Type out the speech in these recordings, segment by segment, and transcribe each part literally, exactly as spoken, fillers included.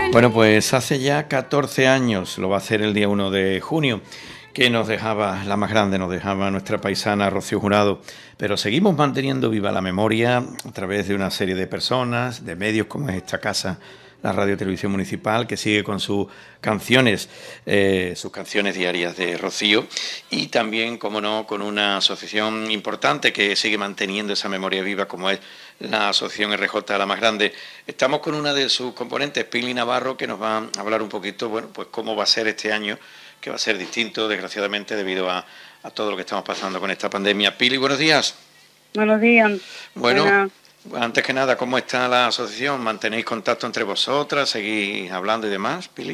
Bueno, pues hace ya catorce años, lo va a hacer el día uno de junio, que nos dejaba, la más grande, nos dejaba nuestra paisana Rocío Jurado, pero seguimos manteniendo viva la memoria a través de una serie de personas, de medios como es esta casa, la Radio Televisión Municipal, que sigue con sus canciones, eh, sus canciones diarias de Rocío, y también, como no, con una asociación importante que sigue manteniendo esa memoria viva, como es la Asociación R J La Más Grande. Estamos con una de sus componentes, Pili Navarro, que nos va a hablar un poquito, bueno, pues cómo va a ser este año, que va a ser distinto, desgraciadamente, debido a, a todo lo que estamos pasando con esta pandemia. Pili, buenos días. Buenos días. Bueno, Buenas. Antes que nada, ¿cómo está la asociación? ¿Mantenéis contacto entre vosotras? ¿Seguís hablando y demás, Pili?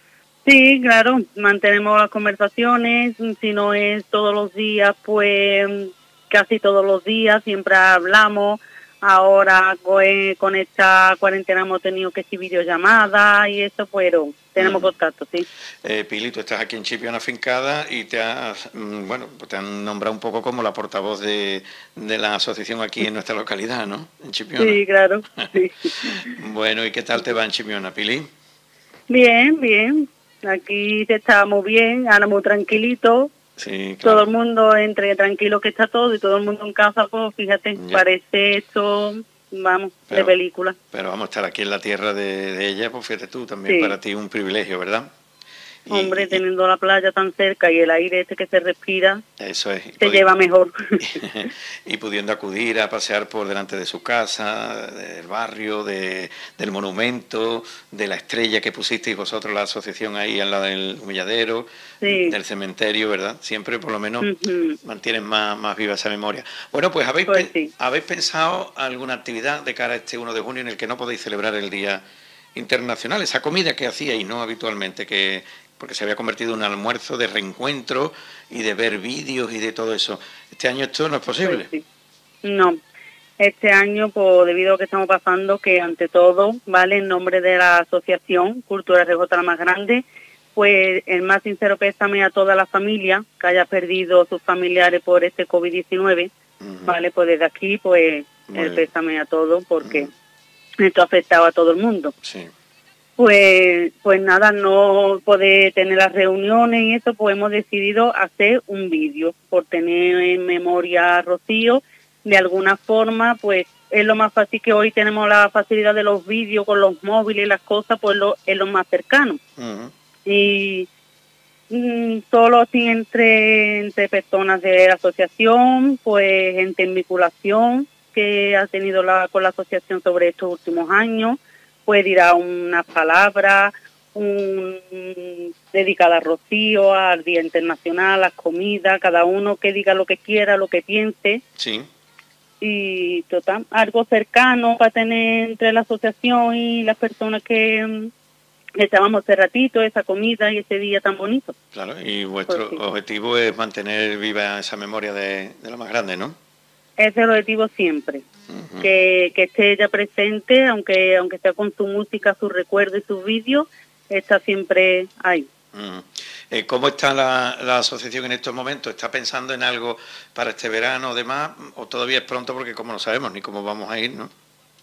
Sí, claro, mantenemos las conversaciones, si no es todos los días, pues casi todos los días, siempre hablamos. Ahora con esta cuarentena hemos tenido que hacer videollamadas y eso, pero tenemos uh-huh. contacto, sí. Eh, Pili, tú estás aquí en Chipiona afincada y te has, bueno, te han nombrado un poco como la portavoz de, de la asociación aquí en nuestra localidad, ¿no? En Chipiona. Sí, claro. Sí. Bueno, ¿y qué tal te va en Chipiona, Pili? Bien, bien. Aquí estamos bien, ahora muy tranquilito. Sí, claro. Todo el mundo entre tranquilo que está todo y todo el mundo en casa, pues fíjate, ya. Parece esto, vamos, pero, de película. Pero vamos a estar aquí en la tierra de, de ella, pues fíjate tú, también sí. Para ti un privilegio, ¿verdad? Y, Hombre, y, teniendo la playa tan cerca y el aire este que se respira, eso es, se lleva mejor. Y pudiendo acudir a pasear por delante de su casa, del barrio, de, del monumento, de la estrella que pusisteis vosotros, la asociación ahí al lado del humilladero, sí. Del cementerio, ¿verdad? Siempre por lo menos uh-huh. mantienen más, más viva esa memoria. Bueno, pues ¿habéis, pues sí. ¿habéis pensado alguna actividad de cara a este uno de junio en el que no podéis celebrar el Día Internacional? Esa comida que hacíais, ¿no? Habitualmente, que porque se había convertido en un almuerzo de reencuentro y de ver vídeos y de todo eso. ¿Este año esto no es posible? Pues sí. No, este año, pues debido a lo que estamos pasando, que ante todo, ¿vale? En nombre de la Asociación Cultura R J La Más Grande, pues el más sincero pésame a toda la familia que haya perdido sus familiares por este COVID diecinueve, uh-huh. ¿vale? Pues desde aquí, pues Muy el pésame a todos, porque uh-huh. esto ha afectado a todo el mundo. Sí. Pues, pues nada, no poder tener las reuniones y eso, pues hemos decidido hacer un vídeo, por tener en memoria a Rocío, de alguna forma, pues es lo más fácil, que hoy tenemos la facilidad de los vídeos con los móviles y las cosas, pues lo, es lo más cercano. Uh-huh. Y mm, solo así entre, entre personas de la asociación, pues gente en vinculación que ha tenido la, con la asociación sobre estos últimos años, pues dirá una palabra un, dedicada a Rocío, al Día Internacional, las comidas, cada uno que diga lo que quiera, lo que piense. Sí. Y total, algo cercano para tener entre la asociación y las personas que, que estábamos hace ratito, esa comida y ese día tan bonito. Claro, y vuestro pues sí. objetivo es mantener viva esa memoria de, de la más grande, ¿no? Ese es el objetivo siempre, uh-huh. que, que esté ella presente, aunque aunque sea con su música, su recuerdo y sus vídeos, está siempre ahí. Uh-huh. Eh, ¿Cómo está la, la asociación en estos momentos? ¿Está pensando en algo para este verano o demás? ¿O todavía es pronto porque como no sabemos ni cómo vamos a ir, no?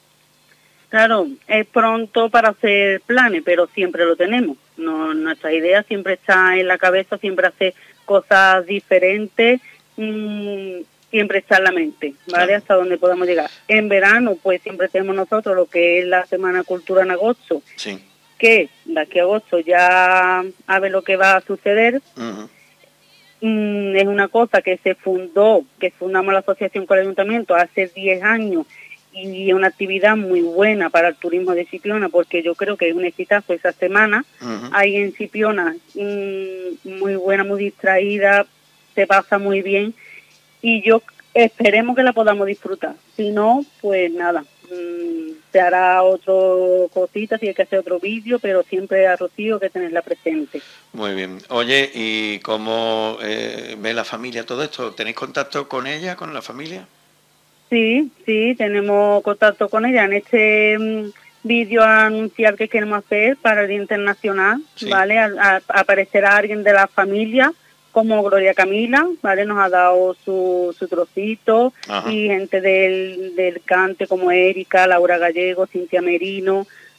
Claro, es pronto para hacer planes, pero siempre lo tenemos. No, nuestra idea siempre está en la cabeza, siempre hacer cosas diferentes, mmm, siempre está en la mente, ¿vale? Claro. Hasta donde podamos llegar. En verano, pues siempre tenemos nosotros lo que es la Semana Cultura en agosto, sí. que de aquí a agosto ya a ver lo que va a suceder. Uh-huh. Mm, es una cosa que se fundó, que fundamos la asociación con el ayuntamiento hace diez años, y es una actividad muy buena para el turismo de Chipiona, porque yo creo que es un exitazo esa semana. Uh-huh. Hay en Chipiona mmm, muy buena, muy distraída, se pasa muy bien, y yo esperemos que la podamos disfrutar. Si no, pues nada, mmm, se hará otro cosita, si hay que hacer otro vídeo, pero siempre a Rocío que tenerla presente. Muy bien. Oye, ¿y cómo eh, ve la familia todo esto? ¿Tenéis contacto con ella, con la familia? Sí, sí, tenemos contacto con ella. En este um, vídeo a anunciar que queremos hacer para el Día Internacional, sí. ¿Vale? A, a, aparecerá alguien de la familia, como Gloria Camila, ¿vale? Nos ha dado su, su trocito. Ajá. Y gente del, del cante como Erika, Laura Gallego, Cintia Merino,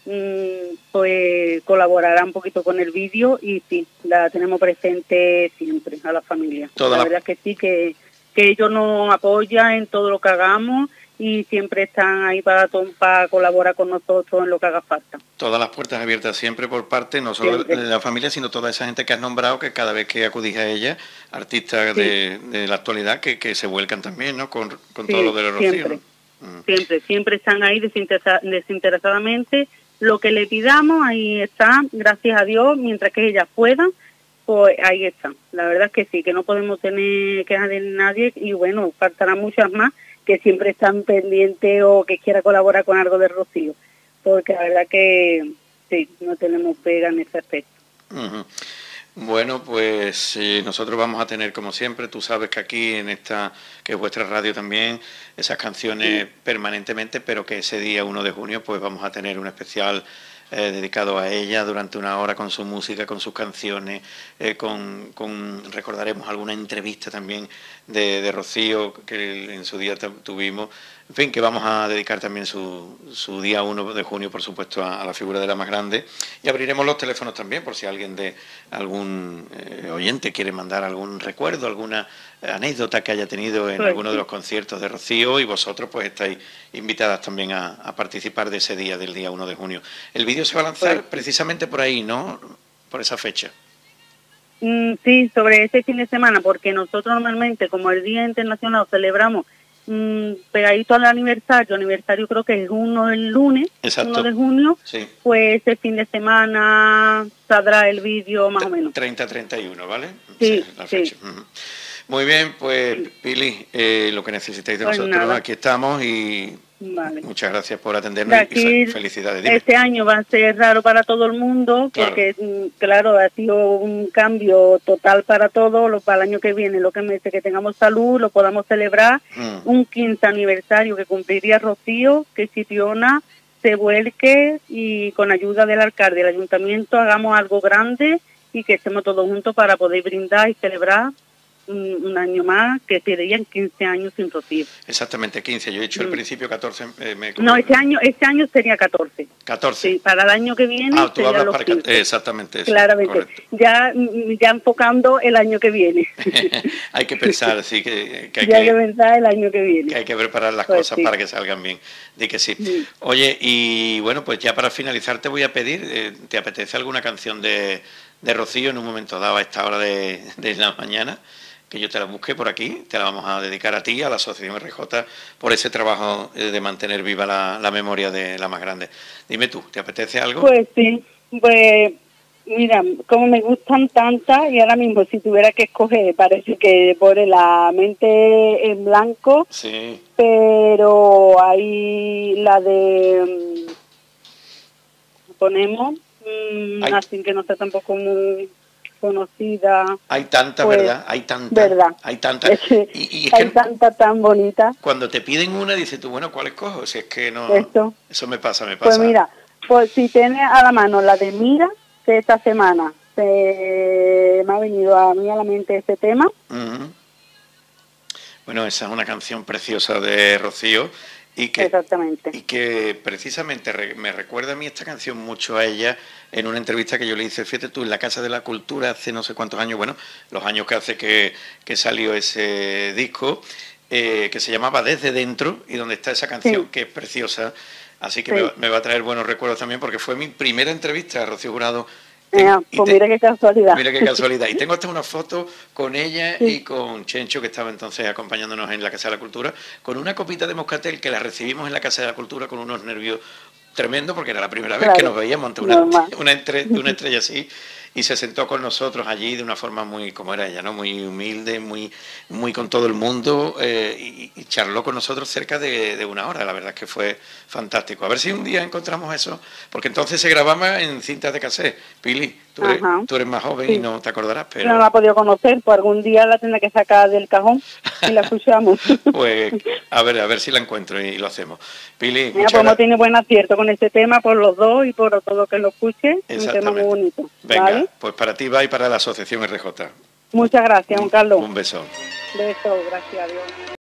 pues colaborará un poquito con el vídeo y sí, la tenemos presente siempre a la familia. Toda la, la verdad es que sí, que, que ellos nos apoyan en todo lo que hagamos y siempre están ahí para, para colaborar con nosotros en lo que haga falta. Todas las puertas abiertas siempre por parte, no solo siempre. de la familia, sino toda esa gente que has nombrado, que cada vez que acudís a ella, artistas sí. de, de la actualidad, que, que se vuelcan también, ¿no? Con, con sí, todo lo de Rocío. Siempre, ¿no? siempre, siempre están ahí desinteresa desinteresadamente. Lo que le pidamos, ahí está, gracias a Dios, mientras que ellas puedan, pues ahí está. La verdad es que sí, que no podemos tener quejas de nadie y bueno, faltarán muchas más que siempre están pendientes o que quiera colaborar con algo de Rocío, porque la verdad que sí, no tenemos pega en ese aspecto. Uh-huh. Bueno, pues eh, nosotros vamos a tener, como siempre, tú sabes que aquí en esta, que es vuestra radio también, esas canciones sí. permanentemente, pero que ese día uno de junio pues vamos a tener un especial eh, dedicado a ella durante una hora con su música, con sus canciones, eh, con, con recordaremos alguna entrevista también de, de Rocío que en su día tuvimos. En fin, que vamos a dedicar también su, su día uno de junio, por supuesto, a, a la figura de la más grande. Y abriremos los teléfonos también, por si alguien de algún eh, oyente quiere mandar algún recuerdo, alguna eh, anécdota que haya tenido en pues, alguno de los conciertos de Rocío. Y vosotros, pues, estáis invitadas también a, a participar de ese día, del día uno de junio. El vídeo se va a lanzar pues, precisamente por ahí, ¿no? Por esa fecha. Mm, sí, sobre ese fin de semana, porque nosotros normalmente, como el Día Internacional, celebramos pegadito al aniversario, aniversario creo que es uno el lunes, Exacto. uno de junio, sí. Pues ese fin de semana saldrá el vídeo más o menos. treinta a treinta y uno, ¿vale? Sí, sí, la fecha. Sí. Uh-huh. Muy bien, pues Pili, eh, lo que necesitéis de pues nosotros, nada. Aquí estamos y vale. Muchas gracias por atendernos y felicidades. Dime. Este año va a ser raro para todo el mundo porque, claro, claro ha sido un cambio total para todos. Lo, para el año que viene, lo que me dice que tengamos salud, lo podamos celebrar. Mm. Un quince aniversario que cumpliría Rocío, que Chipiona se vuelque y con ayuda del alcalde del ayuntamiento hagamos algo grande y que estemos todos juntos para poder brindar y celebrar un, un año más, que serían quince años sin Rocío. Exactamente, quince. Yo he dicho mm. al principio catorce. Eh, me no, este año, este año sería catorce. catorce. Sí, para el año que viene. Ah, tú hablas para quince. Exactamente. Eso, claramente. Ya, ya enfocando el año que viene. Hay que pensar, sí, que, que hay ya que, hay que pensar el año que viene. Que hay que preparar las pues cosas sí. para que salgan bien. Di que sí. sí. Oye, y bueno, pues ya para finalizar te voy a pedir, eh, ¿te apetece alguna canción de, de Rocío en un momento dado a esta hora de, de la mañana? Que yo te la busque por aquí, te la vamos a dedicar a ti, a la Asociación R J, por ese trabajo de mantener viva la, la memoria de la más grande. Dime tú, ¿te apetece algo? Pues sí, pues mira, como me gustan tantas y ahora mismo si tuviera que escoger, parece que pone la mente en blanco, sí. Pero hay la de, ponemos, mmm, así que no está tampoco muy conocida. Hay tanta, pues, ¿verdad? Hay tanta. ¿Verdad? Hay tanta. Es que y, y es hay que tanta tan bonita. Cuando te piden una, dices tú, bueno, ¿cuál escojo? Si es que no. Esto. Eso me pasa, me pasa. Pues mira, pues si tienes a la mano la de Mira, que esta semana se me ha venido a mí a la mente este tema. Uh-huh. Bueno, esa es una canción preciosa de Rocío. Y que, Exactamente. Y que precisamente re, me recuerda a mí esta canción mucho a ella en una entrevista que yo le hice, fíjate tú, en la Casa de la Cultura hace no sé cuántos años, bueno, los años que hace que, que salió ese disco, eh, que se llamaba Desde Dentro, y donde está esa canción sí. que es preciosa, así que sí. me, me va a traer buenos recuerdos también, porque fue mi primera entrevista a Rocío Jurado. Yeah, pues te, mira qué casualidad. Mira qué casualidad. Y tengo hasta una foto con ella sí. y con Chencho, que estaba entonces acompañándonos en la Casa de la Cultura, con una copita de moscatel que la recibimos en la Casa de la Cultura con unos nervios tremendos, porque era la primera vez claro. que nos veíamos ante una, una, entre, una estrella así, y se sentó con nosotros allí de una forma muy, como era ella, ¿no? Muy humilde, muy, muy con todo el mundo, eh, y, y charló con nosotros cerca de, de una hora. La verdad es que fue fantástico. A ver si un día encontramos eso, porque entonces se grababa en cintas de cassette. Pili, tú eres, tú eres más joven sí. y no te acordarás, pero... No la ha podido conocer, pues algún día la tendré que sacar del cajón y la escuchamos. Pues a ver, a ver si la encuentro y lo hacemos. Pili, mira, pues no tiene buen acierto con este tema por los dos y por todo que lo escuche. Un tema muy bonito. Venga, ¿vale? Pues para ti va y para la Asociación R J. Muchas gracias, Juan Carlos. Un beso. Beso, gracias a Dios.